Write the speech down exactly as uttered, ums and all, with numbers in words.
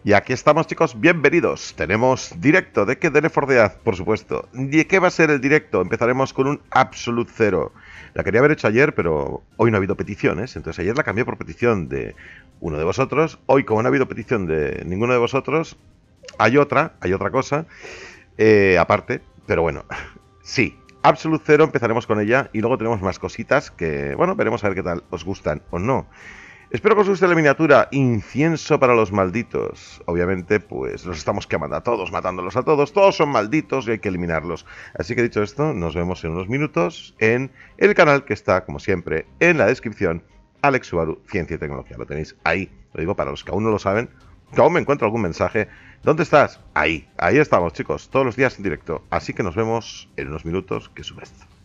Y aquí estamos, chicos, bienvenidos. Tenemos directo de que de Left four Dead, por supuesto. ¿De qué va a ser el directo? Empezaremos con un Absolute Zero. La quería haber hecho ayer, pero hoy no ha habido peticiones. Entonces ayer la cambié por petición de uno de vosotros. Hoy, como no ha habido petición de ninguno de vosotros, hay otra, hay otra cosa, eh, aparte. Pero bueno, sí, Absolute Zero, empezaremos con ella. Y luego tenemos más cositas que, bueno, veremos a ver qué tal os gustan o no. Espero que os guste la miniatura Incienso para los malditos. Obviamente, pues los estamos quemando a todos, matándolos a todos. Todos son malditos y hay que eliminarlos. Así que dicho esto, nos vemos en unos minutos en el canal que está, como siempre, en la descripción. Alex Ubaru, Ciencia y Tecnología. Lo tenéis ahí. Lo digo para los que aún no lo saben, que aún me encuentro algún mensaje. ¿Dónde estás? Ahí. Ahí estamos, chicos. Todos los días en directo. Así que nos vemos en unos minutos, que es un esto.